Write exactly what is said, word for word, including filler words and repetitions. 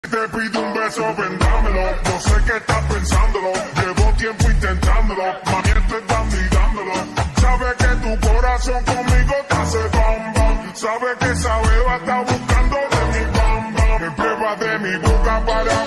Te pido un beso, vendámelo. Yo sé que estás pensándolo. Llevo tiempo intentándolo. Mami, te están mirándolo. Sabes que tu corazón conmigo te hace bam bam. Sabes que esa beba está buscando de mi bam bam. Me prueba de mi boca para